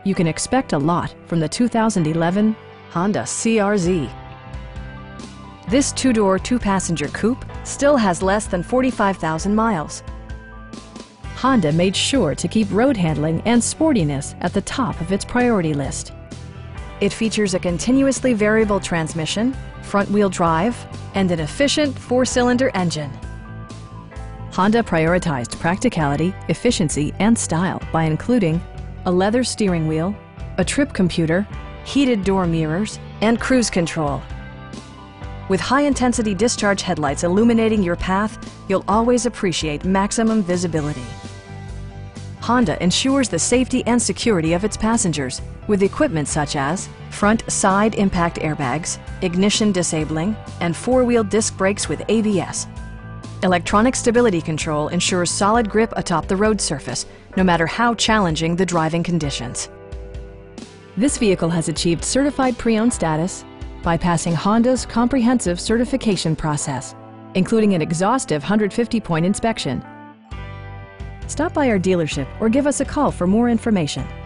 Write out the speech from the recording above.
you can expect a lot from the 2011 Honda CR-Z. This two-door, two-passenger coupe still has less than 45,000 miles. Honda made sure to keep road handling and sportiness at the top of its priority list. It features a continuously variable transmission, front-wheel drive, and an efficient four-cylinder engine. Honda prioritized practicality, efficiency, and style by including a leather steering wheel, a trip computer, heated door mirrors, and cruise control. With high-intensity discharge headlights illuminating your path, you'll always appreciate maximum visibility. Honda ensures the safety and security of its passengers with equipment such as front side impact airbags, ignition disabling, and four-wheel disc brakes with ABS. Electronic stability control ensures solid grip atop the road surface, no matter how challenging the driving conditions. This vehicle has achieved certified pre-owned status by passing Honda's comprehensive certification process, including an exhaustive 150-point inspection. Stop by our dealership or give us a call for more information.